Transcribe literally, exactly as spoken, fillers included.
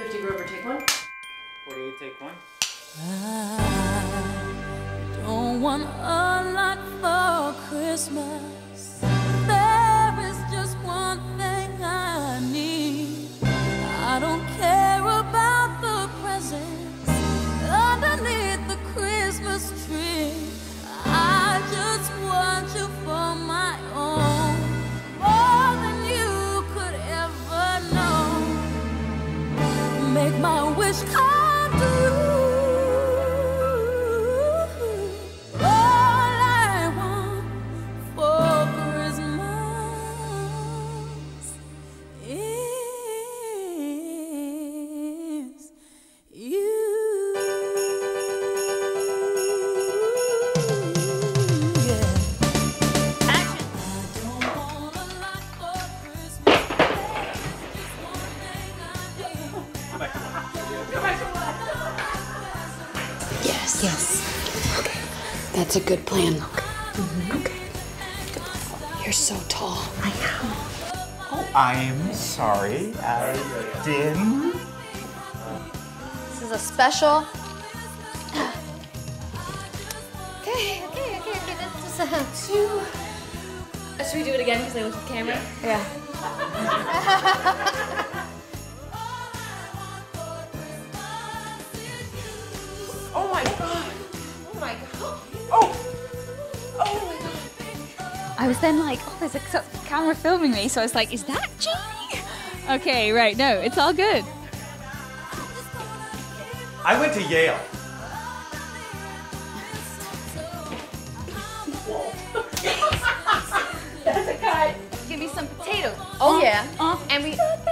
fifty Grover, take one. forty-eight, take one. I don't want a lot for Christmas. There is just one thing I need. I don't care about the presents underneath the Christmas tree. I just want you for my own, more than you could ever know. Make my wish come true. Yes. Yes. Okay. That's a good plan. Okay. Mm-hmm. Okay. You're so tall. I am. Oh, I'm sorry. I didn't. This is a special. Okay, okay, okay, okay. That's just a two. Uh, should we do it again because I looked at the camera? Yeah. Oh my god! Oh my god. Oh! Oh my god! I was then like, oh, there's a camera filming me, so I was like, is that Jamie? Okay, right, no, it's all good. I went to Yale. That's a cut! Give me some potatoes. Oh yeah. Uh, And we